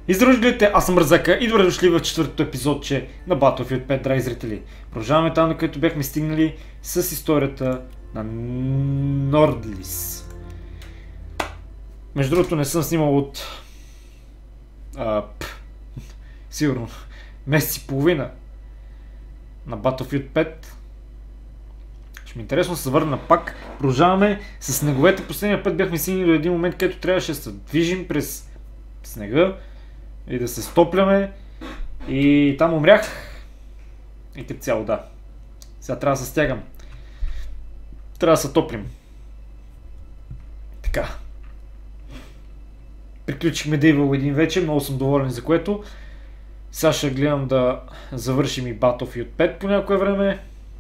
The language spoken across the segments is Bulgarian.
И зрителите, аз съм Мързака и добре дошли в четвъртото епизодче на Battlefield 5, драги зрители. Продължаваме там, на където бяхме стигнали с историята на Нордлис. Между другото не съм снимал от... сигурно месец и половина на Battlefield 5. Ще ми е интересно да се върна пак. Продължаваме с снеговете. Последния път бяхме стигнали до един момент, където трябваше да се движим през снега и да се стопляме. И там умрях. И като цяло, да. Сега трябва да се стягам. Трябва да се топлим. Така. Приключихме Devil Within вече. Много съм доволен за което. Сега ще гледам да завършим и Battlefield 5 по някое време.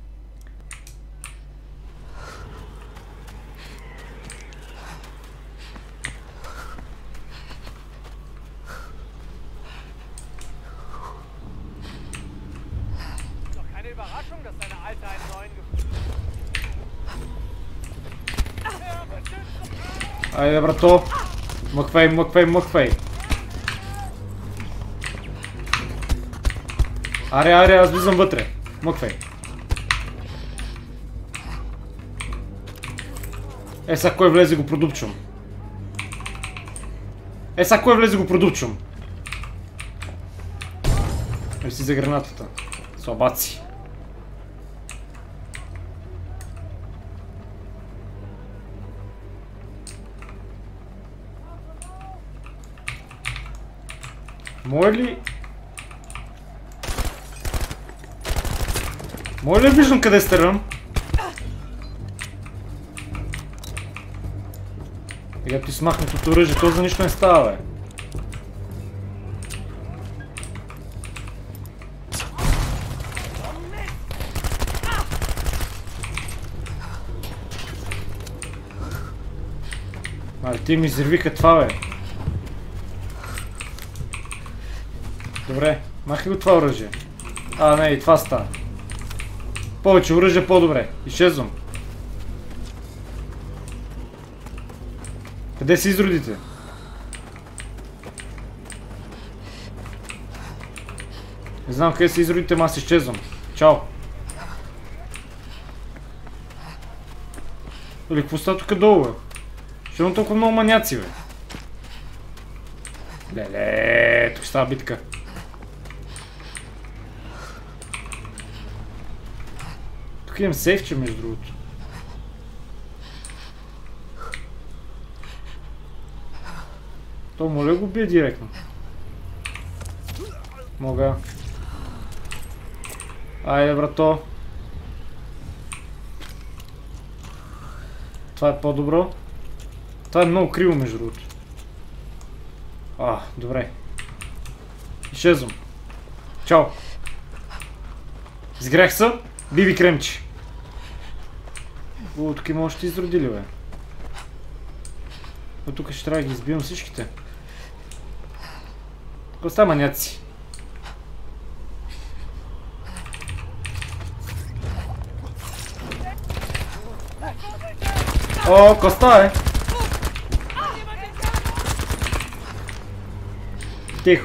Айде, брато! Мъквей, мъквей, мъквей! Аре, аре, аз влизам вътре! Мъквей! Е, сега кой влезе го продупчвам? Е, сега кой влезе го продупчвам? Е, си за гранатата. Слабаци. Може ли виждам къде стрелям? Сега ти смахнатото оръжие, то за нищо не става, бе. Али ти ми изревиха това, бе. Добре, махай го това оръжие. А, не, и това става. Повече оръжие, по-добре. Изчезвам. Къде са изродите? Не знам къде са изродите, ама аз изчезвам. Чао. Или какво става тук долу, бе? Ще имам толкова много маняци, бе. Леле, тук става битка. Тук имам сейфче, между другото. То моля го бие директно. Мога. Айде, брато. Това е по-добро. Това е много криво, между другото. Добре. Изчезвам. Чао. Изгрях се. Биби кремчи. Тук има още изродили, бе. Тук ще трябва да ги избивам всичките. Какво става, маняци? О, коста е! Тихо.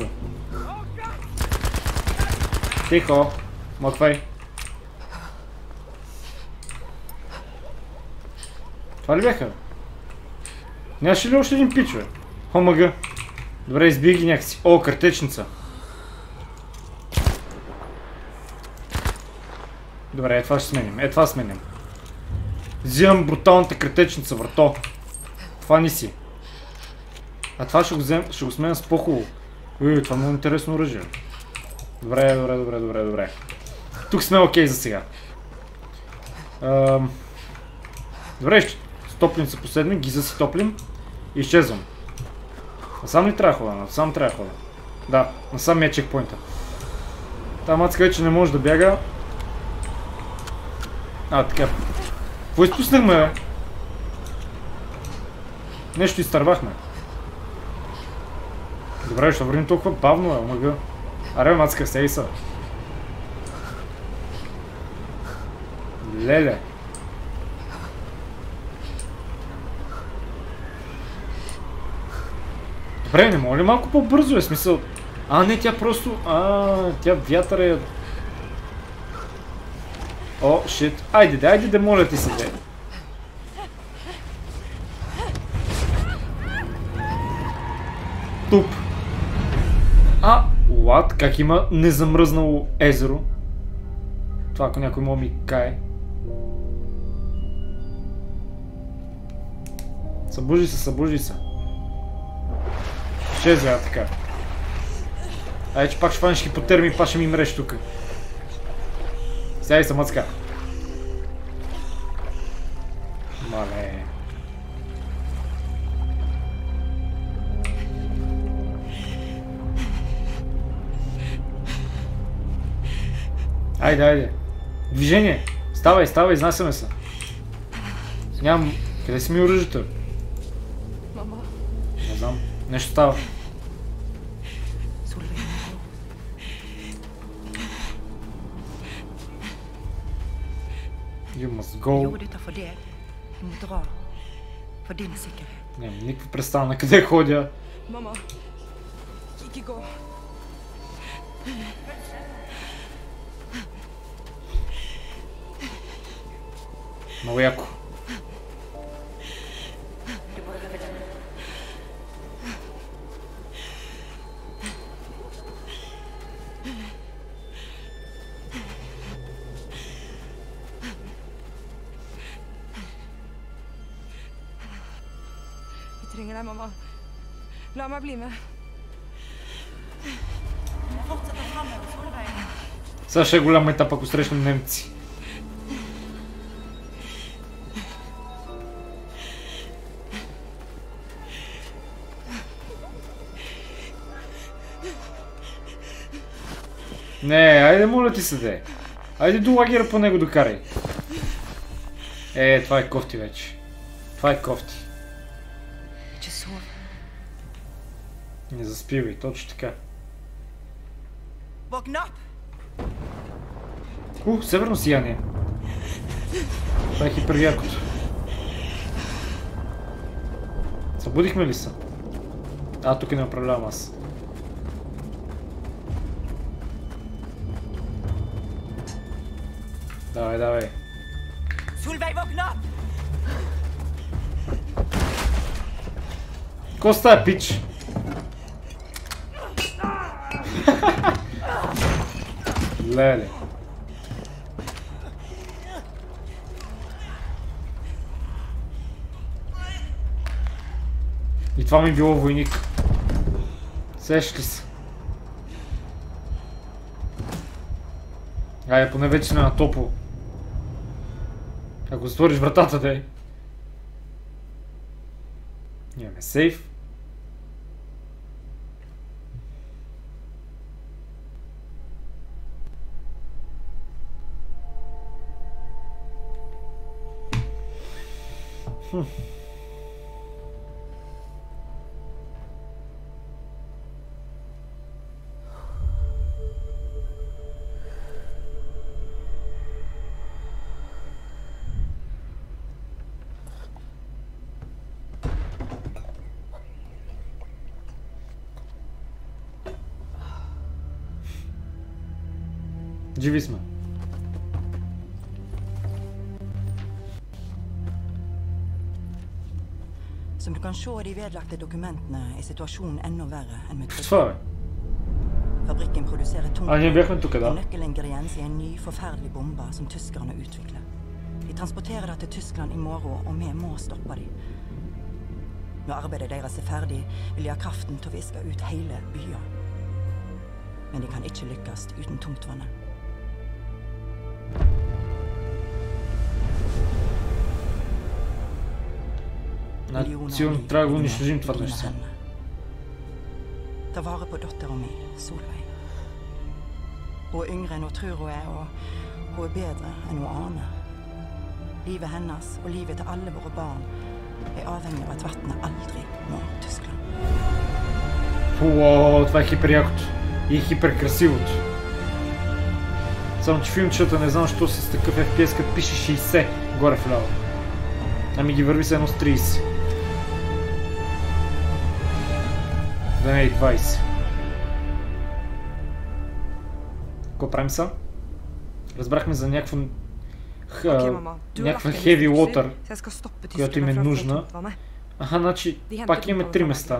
Тихо. Мъквай. Това ли бяха? Нямаше ли още един пич, бе? Омага. Добре, избих ги някакси. О, картечница. Добре, това ще сменим. Това сменим. Взимам бруталната картечница, врато. Това ни си. А това ще го сменя с по-хубаво. Това е много интересно оръжие. Добре. Тук сме окей за сега. Добре, ще стоплим се последно, ги заситоплим и изчезвам. Насам ли трябва да хода? Насам трябва да хода. Да, насам ми е чекпоинта. Та мацка вече не може да бяга. Така. Какво изпуснахме, бе? Нещо изтървахме. Добре, ще върнем толкова бавно, бе, омага. Аре, мацка, сей са. Леле. Добре, не мога ли малко по-бързо е смисъл? А, не, тя просто... тя вятъра е... О, шит. Айде да моля ти се, де. Туп. What? Как има незамръзнало езеро? Това ако някой мога ми кае. Събужи се. Ще взема така. Айде, че пак ще фанеш хипотерми и пак ще ми мреш тук. Сядай се, мъцка. Мале. Айде. Движение. Ставай, изнасяме се. Нямам... Къде си ми оръжието? Мама. Не знам. Нещо става. You must go. Нямам никаква представа на къде ходя. Мама. Ikke gå. Много яко. Vi trenger deg, mamma. La meg bli med. Сега ще е голям етап, ако срещнем немци. Не, айде моля ти се, де. Айде до лагера по него докарай. Това е кофти вече. Това е кофти. Не заспивай, точно така. Северно сияние. Това е хиперяркото. Събудихме ли се? Тук не управлявам аз. Давай. Solveig, våkne opp! Какво става, пич? Леле. И това ми било войник. Сещаш ли се? Поне вече не на топло. Ако затвориш вратата, де. Имаме сейф. Живи сме. Som du kan se i de vedlagte dokumentene, er situasjonen enda verre enn vi trodde. Fabrikken produserer nøkkelingrediens i en ny, forferdelig bombe som tyskerne utvikler. De transporterer det til Tyskland i morgen, og vi må stoppe dem. Når arbeidet deres er ferdig, vil de ha kraften til å viske ut hele byen. Men de kan ikke lykkes uten tungtvannet. Сигурно трябва да го унищожим това нещо. Ta vare på dattera mi, Solveig. Hun er yngre enn hun tror hun er, og hun er bedre enn hun aner. Livet hennes og livet til alle våre barn er avhengig av at vannet aldri når Tyskland. Това е хиперякото и хиперкрасивото. Само че филмчета не знам, що с такъв FPS, като пише 60 горе вляво. Ами ги върви се едно с 30. Да не е 20. Какво правим са? Разбрахме за някаква heavy water, която им е нужна. Аха, значи пак имаме 3 места.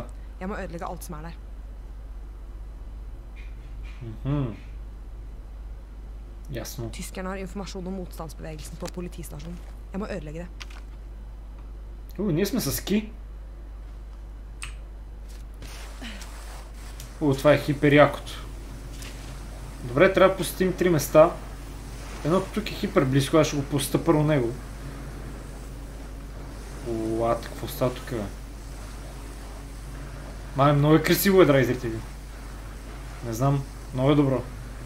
Ясно. Tyskerne har informasjon om motstandsbevegelsen på politistasjonen. Jeg må ødelegge det. Ние сме с ски. Това е хиперякото. Добре, трябва да посетим 3 места. Едното тук е хипер близко, аз ще го посета първо него. Какво става тук, бе? Много е красиво, драги зрители. Не знам, много е добро.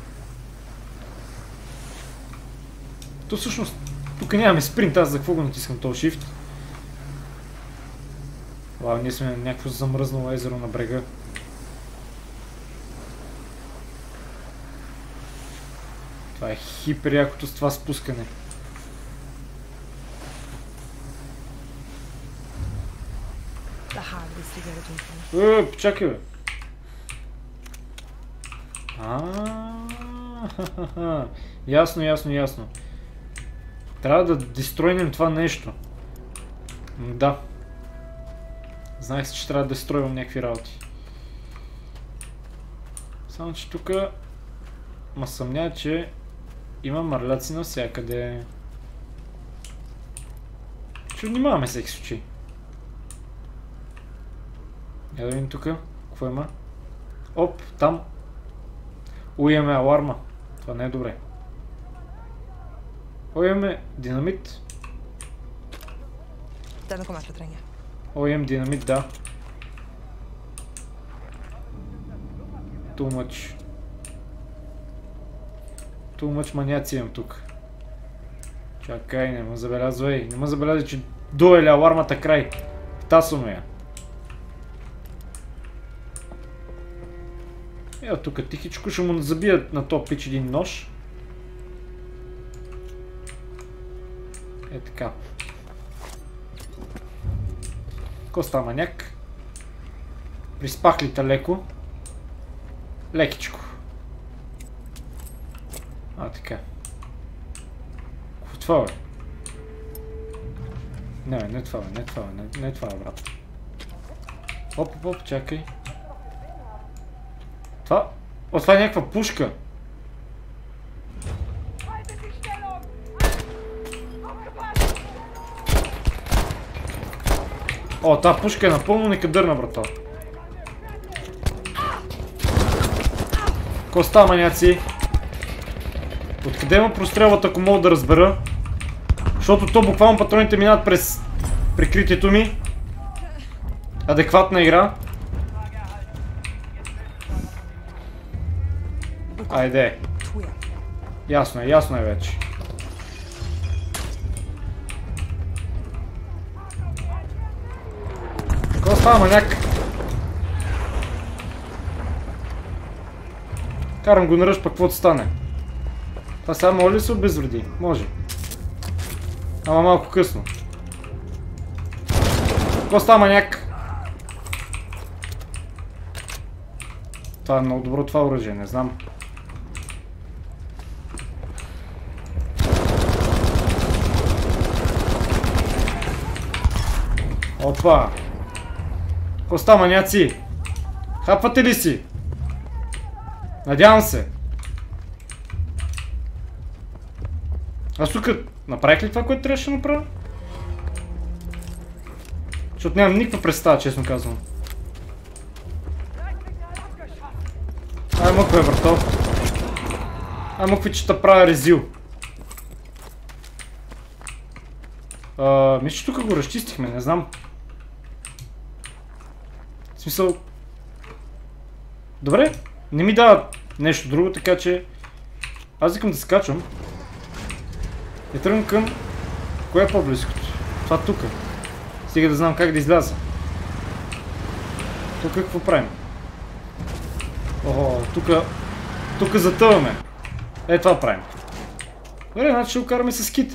То всъщност, тук нямаме спринт, аз за какво го натискам този shift? Ние сме на някакво замръзнало езеро на брега. Това е хипер якото с това спускане. Почакай, бе. Ясно. Трябва да дестройнем това нещо. Да. Знаех си, че трябва да дестройвам някакви работи. Само, че тук ма съмня, че има мърляци навсякъде. Ще внимаваме всеки случай. Я да видим тук. Какво има? Оп, там. Имаме аларма. Това не е добре. Имаме динамит. Имам динамит, да. Too much маняци имам тук. Чакай, не ме забелязвай. Не ме забелязвай, че дуели алармата край. Тасваме я. Ето тук тихичко ще му забият на топ пич един нож. Е така. Коста маняк. Приспахлите леко. Лекичко. Така. Какво това, бе? Не това, брат. Оп, чакай. Това е някаква пушка. Тази пушка е напълно некадърна, брата. Какво става, маняци? Откъде има прострелват, ако мога да разбера? Защото то буквално патроните минават през прикритието ми. Адекватна игра. Айде. Ясно е вече. Какво става, маняк? Карам го на ръж, пък каквото стане. Това сега може ли се обезвреди? Може. Ама малко късно. Какво става, маняк? Това е много добро това оръжие, не знам. Опа! Какво става, маняци? Хапвате ли си? Надявам се. Аз тук направих ли това, което трябваше да направя? Защото нямам никаква представа, честно казвам. Мъквай, брато. Мъквай, че те правя резил. Мисля, че тук го разчистихме, не знам. В смисъл... Добре, не ми дава нещо друго, така че... Аз искам да скачам. И тръгвам към... Кое е по-близкото? Това тук. Стига да знам как да изляза. Тук какво правим? Тук затъваме. Това правим. Добре, значи ще го караме с ските.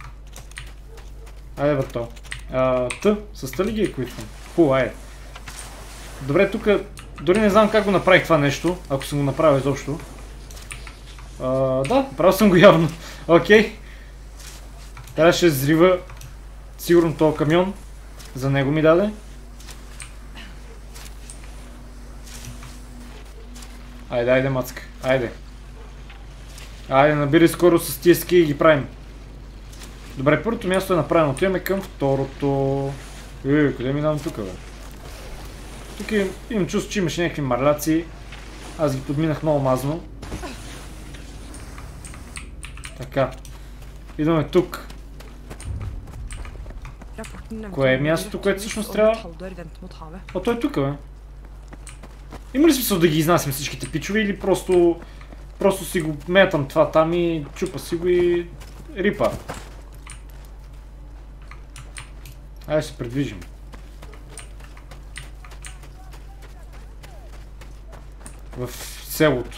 Айде, брато. С тъли ги еквитвам. Айде. Добре, тук Дори не знам как го направих това нещо, ако съм го направил изобщо. Да, правил съм го явно. Окей. Трябваше да взрива сигурно този камион. За него ми даде. Айде, айде, мацка. Айде. Айде, набирай скоро с тия ски и ги правим. Добре, първото място е направено. Отиваме към второто. Къде минавам тук, бе? Тук имам чувство, че имаше някакви марляци. Аз ги подминах много мазно. Така. Идваме тук. Кое е мястото, което всъщност трябва? О, той е тук, бе. Има ли смисъл да ги изнасям всичките пичове или просто си го метам това там и чупа си го и рипа? Айде се придвижим. В селото.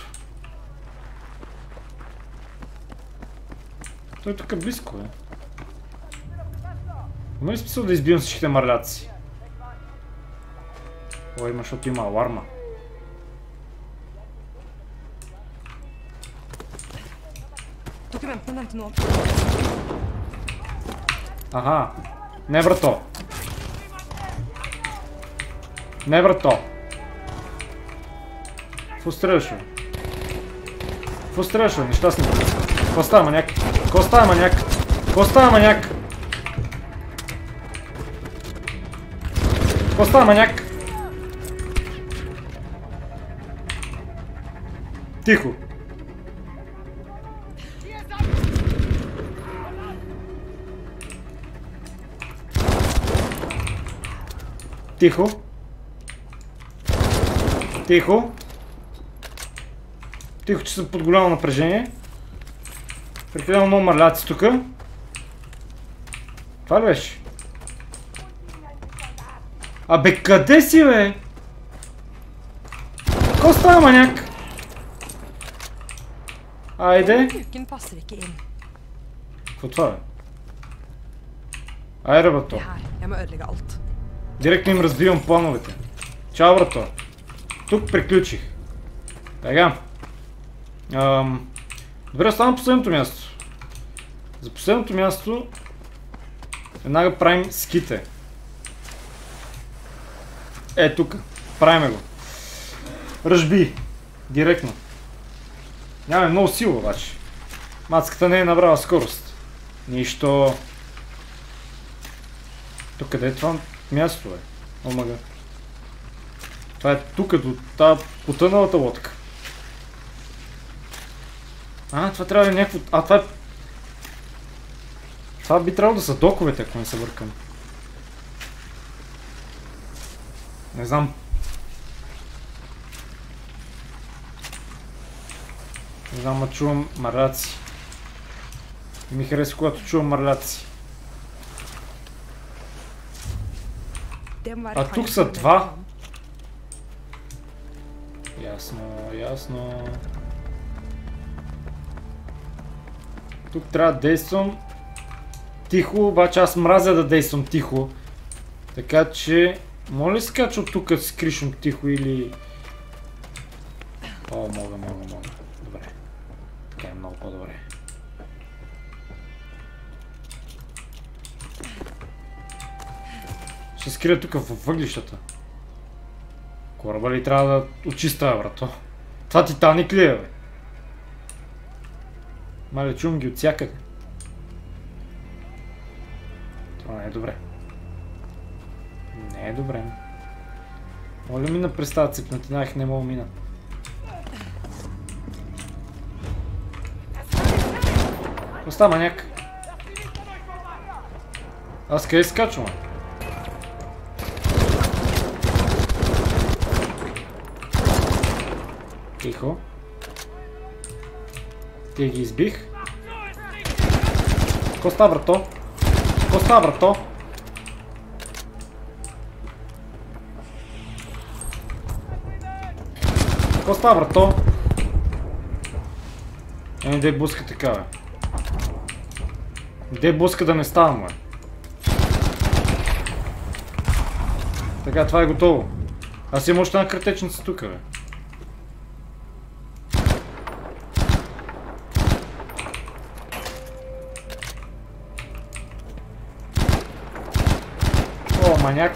Той е тук близко, бе. Има ли смисъл да избивам всичките марляци? О, има, защото има аларма. Аха. Не, брато. Не, брато. Какво стреляш, бе? Какво стреляш, бе? Нещастни. Какво става, маняк? Какво става, маняк? Какво става, маняк? Какво става, маняк? Тихо. Тихо. Тихо. Тихо, че съм под голямо напрежение. Прекалено много марляци тук. Това ли беше? Абе, къде си, бе? Какво става, маняк? Айде. Какво това, бе? Айде, брато. Директно им разбивам плановете. Чао, брато. Тук приключих. Така. Добре, оставам последното място. За последното място веднага правим ските. Е, тук. Правиме го. Ръжби. Директно. Нямаме много сила, обаче. Мацката не е набрала скорост. Нищо. Тук къде е това място, бе? Омага. Това е тук, до тази потъналата лодка. Това трябва да е някакво... това е... Това би трябвало да са доковете, ако не се бъркам. Не знам. Не знам, ма чувам марляци. И ми харесва, когато чувам марляци. А тук са два. Ясно, ясно. Тук трябва да действам тихо, обаче аз мразя да действам тихо. Така че... Моля ли се кача от тук с кришом тихо или... О, мога. Добре. Така е много по-добре. Ще скрия тук във въглищата. Кораба ли трябва да очиста, брато? Това Титаник ли е, бе? Мале, чувам ги от всякъде. Това не е добре. Не е добре. Моля мина през тази цепнатина, не мога мина. Остава маняк. Аз къде скачвам? Тихо. Те ги избих. Какво става, брато? Какво става, брато? Какво става, брато? Де буска така, бе. Де буска да не ставам, бе. Така, това е готово. Аз имам още една картечница тук, бе. О, маняк.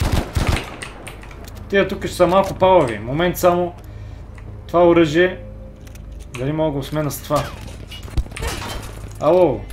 Тия тук ще са малко палави. Момент само. Това оръжие. Дали мога да го смена с това? Ало.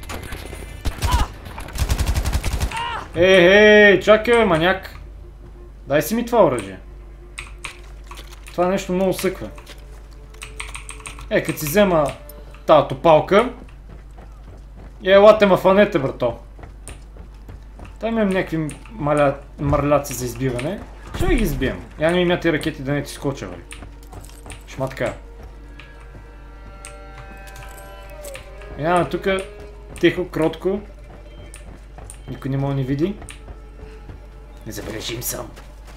Чакай, бе, маняк. Дай си ми това оръжие. Това нещо много съква. Като си взема тази топалка. И елате ма фанете, брато. Тай имам някакви марляци за избиване. Ще ги избием. Я не ми мятя ракети да не ти скоча, бе. Шматка. Минаваме тук тихо, кротко. Никой не може да ни види. Не забележим сам.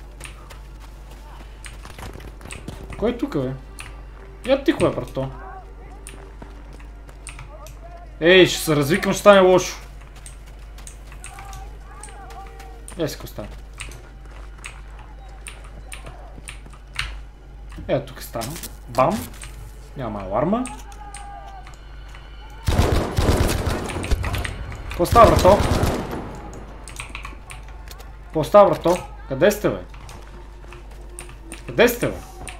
Кой е тук, бе? Я тихо е, брато. Ей, ще се развикам, ще стане лошо. Ей, си стане. Ето тук стана. Бам. Няма аларма. Какво става, брато? Какво става, брато? Къде сте, бе? Къде сте, бе?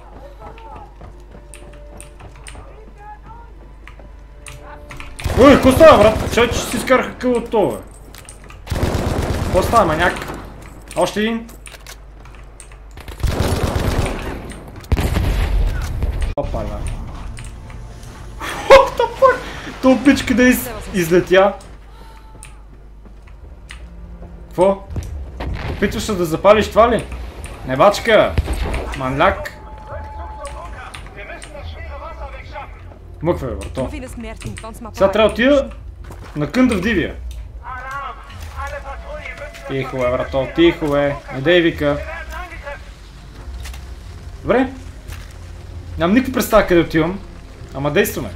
Ой, какво става, брат? Че си изкараха къл от това, бе? Какво става, маняк? Още един? Опа, бе. What the fuck? То пичка да излетя. Какво? Опитваш се да запалиш това ли? Не бачка! Манляк! Мъкве, бе, брато. Сега трябва да отида на кънда в дивия. Тихо е, брато, тихо е. Не дей вика. Добре. Нямам никаква представа къде отивам. Ама действаме.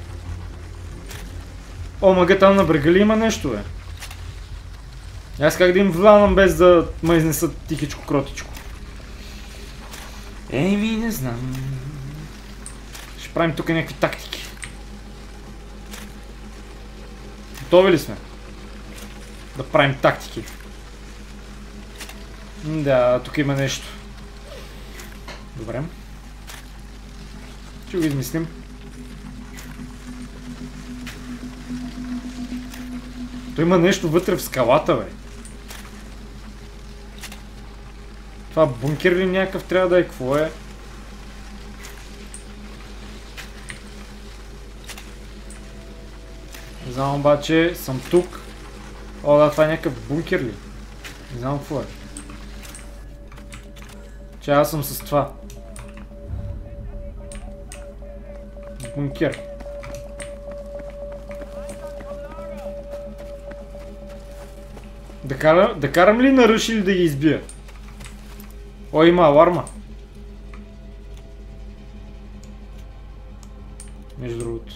О, мага, там на брега ли има нещо, бе? Аз как да им влянам без да ме изнесат тихичко, кротичко. Еми, не знам. Ще правим тук някакви тактики. Готови ли сме? Да правим тактики. Да, тук има нещо. Добре. Ще го измислим. То има нещо вътре в скалата, бе. Това бункер ли някакъв трябва да е? Какво е? Не знам, обаче съм тук. О, да, това е някакъв бункер ли? Не знам какво е. Че аз съм с това. Бункер. Да карам ли на ръш или да ги избия? О, има аларма. Между другото.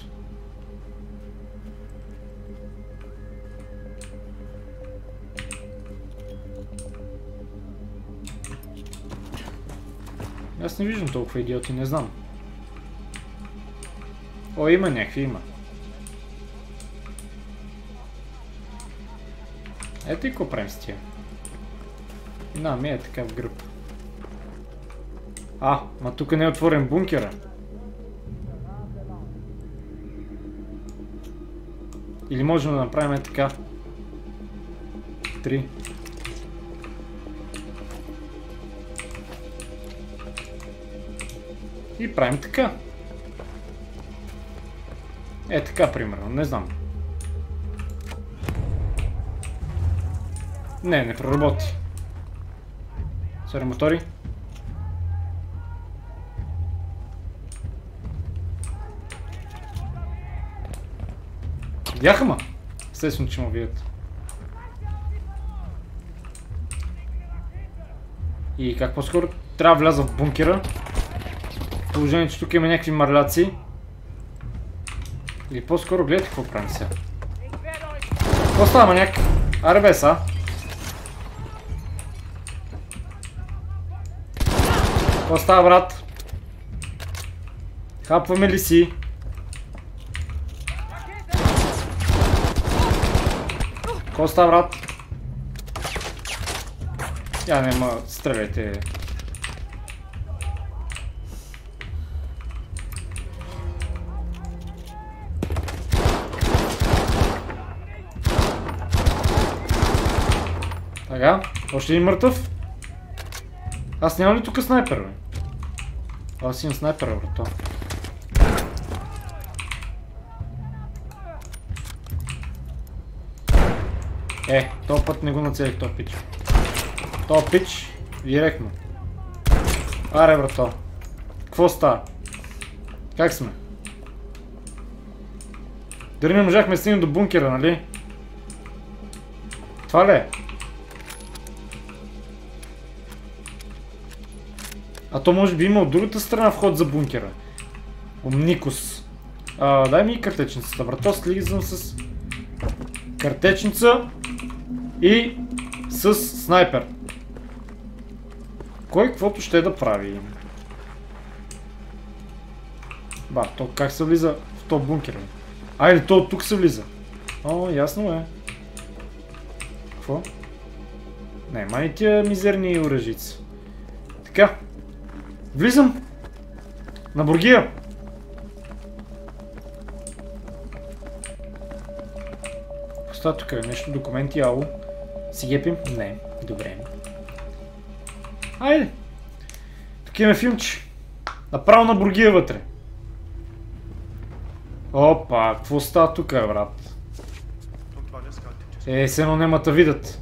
Аз не виждам толкова идиоти, не знам. О, има някакви, има. Ето и какво правим с тия. На, ми е така в гръб. Ма тук не е отворен бункера. Или можем да направим така. 3. И правим така. Е така, примерно, не знам. Не проработи. Сори, мотори. Видяха ма? Естествено, че ме видят. И как по-скоро трябва да вляза в бункера. Положение, че тук има някакви марляци. Или по-скоро гледайте какво правим сега. Какво става, маняк? Аре бе са. Какво става, брат? Хапваме ли си? Какво става, брат? Я нема, стреляйте. Така, още един мъртъв. Аз нямам ли тук снайпер, бе? Аз имам снайпер, брато. Този път не го нацелих, този пич. Този пич, директно. Аре, брато. Какво става? Как сме? Дали не можахме да стигнем до бункера, нали? Това ли е? А то може би има от другата страна вход за бункера. Омникус. Дай ми и картечницата, брато. Слизам с картечница и с снайпер. Кой каквото ще да прави? То как се влиза в този бункер? Или то от тук се влиза? Ясно е. Какво? Не, май тия мизерни оръжици. Така. Влизам! На бургия! Остава тук нещо, документи, ало. Си гепим? Не. Добре. Айде! Тук имаме филмче. Направо на бургия вътре. Опа, какво става тук, брат? Се едно нема да видят.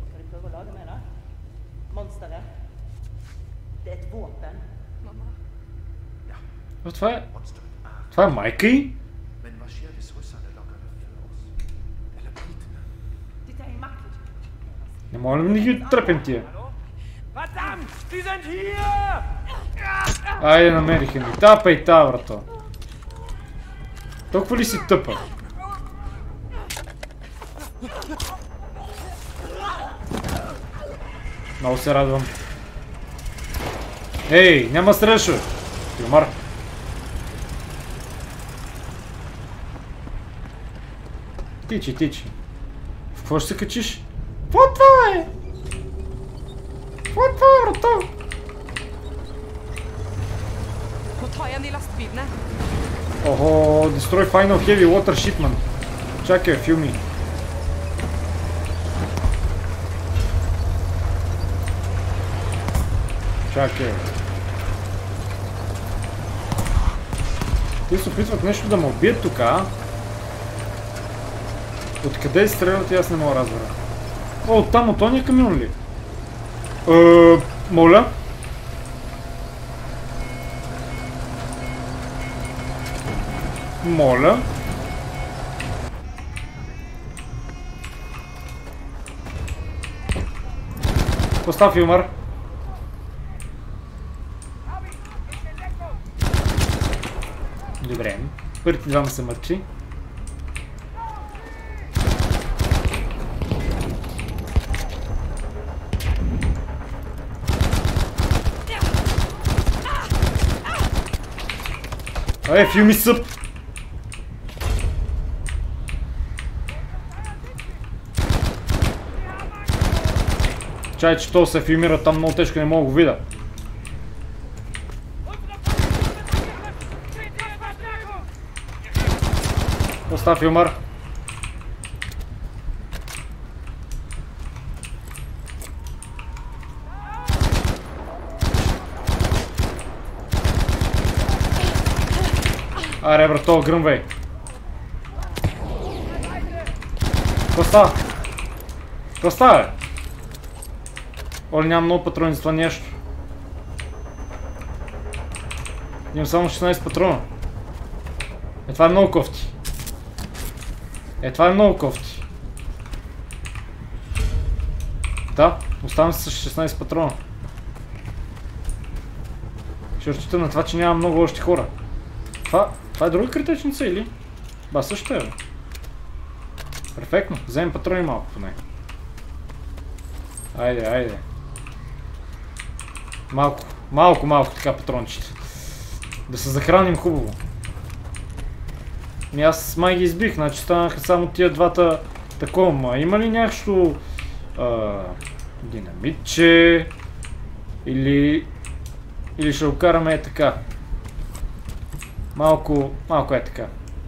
Това е майка й? Не може ли да ги тръпем тия? Айде, намериха ми. Тапа и та, брато. Толкова ли си тъпа? Много се радвам. Ей, няма срещу! Филмар. Тичи. В какво ще се качиш? Какво това е? Какво това е, брато? Охо, destroy final heavy water shipment. Чакай, филми. Чакай. Те се опитват нещо да ме убият тук, а? Откъде стрелят и аз не мога да разбера. Оттам, от ония камион ли? Моля? Моля? Поставь юмор. Добре. Първите двама са мъртви. Филми съп! Чай, че то се филмира там много тежко, не мога го видя. Остав филмар. Аре, брато, гръмвай. Какво става? Какво става, бе? Оли, нямам много патрони за това нещо. Имам само 16 патрона. Това е много кофти. Това е много кофти. Да, оставам се с 16 патрона. Ще разчита на това, че няма много още хора. Това е друга критичница или? Също е. Перфектно, вземем патрони малко поне. Айде. Малко. Малко така патрончета. Да се захраним хубаво. Аз май ги избих, значи станаха само тия двата такова. Има ли някакво динамитче? Или ще го караме е така? Малко е така.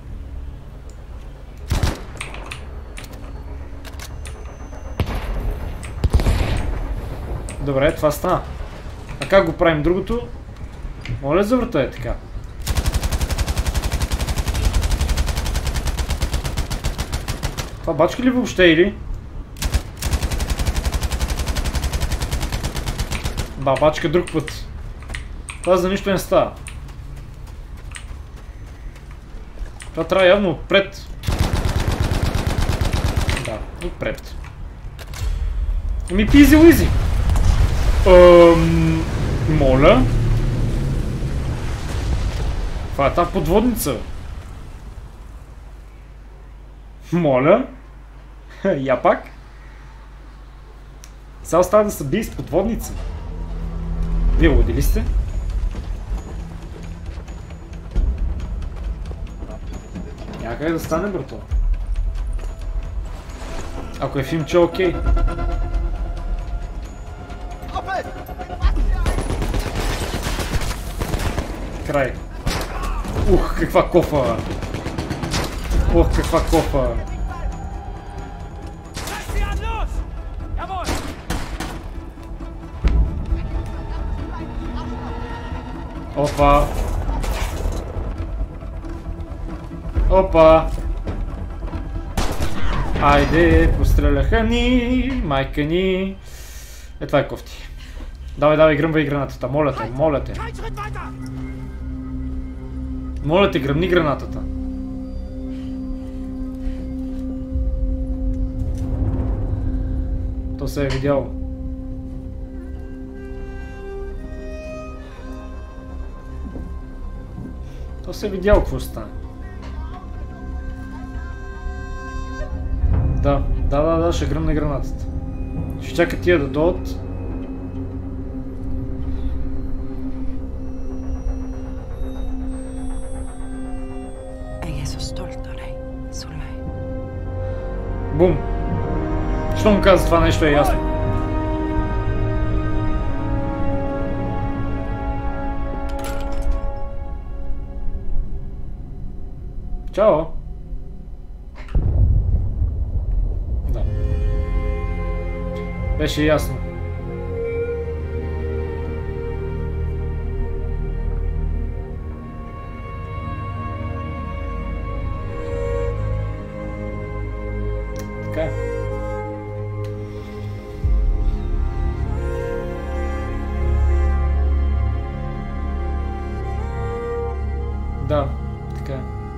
Добре, това стана. А как го правим другото? Моля, завърта е така. Това бачка ли въобще или? Бачка друг път. Това за нищо не става. Това трябва явно отпред. Да, отпред. Ами пизи уизи. Моля. Това е тази подводница. Моля. Я пак. Сега остава да се бие с подводница. Вие луди ли сте? Някъде да стане, брато. Ако е филмче, окей. Край. Ух, каква кофа! Ох, каква кофа! Опа! Опа! Айде, постреляха ни, майка ни. Е, това е кофти. Давай, гръмвай гранатата, моля те. Моля те, гръмни гранатата. То се е видяло. То се е видяло какво ще стане. Да, ще гръмне гранатата. Ще чака тия да дойдат. Бум! Що му каза това нещо е ясно? Чао! Да. Беше ясно. Така е. Да, така е.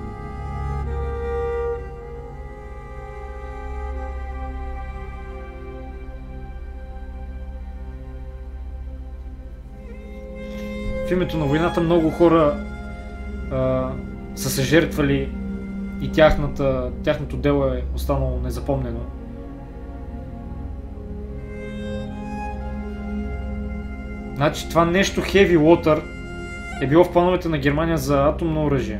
В името на войната много хора са се жертвали и тяхното дело е останало незапомнено. Значи това нещо Heavy Water е било в плановете на Германия за атомно оръжие.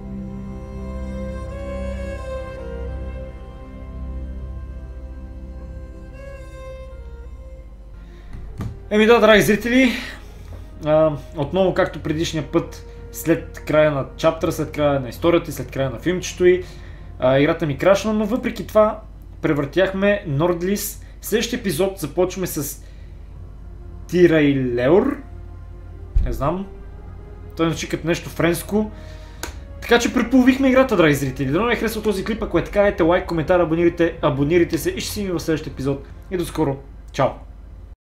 Еми да, драги зрители, отново както предишния път, след края на чаптъра, след края на историята и след края на филмчето и играта ми крашна, но въпреки това превъртяхме Нордлис. В следващия епизод започваме с Тирайлеур. Не знам. Той звучи като нещо френско. Така че преполовихме играта, драги зрители. Дано ви е харесал този клип, ако е така, дайте лайк, коментар, абонирайте се и ще си ми в следващия епизод. И до скоро. Чао!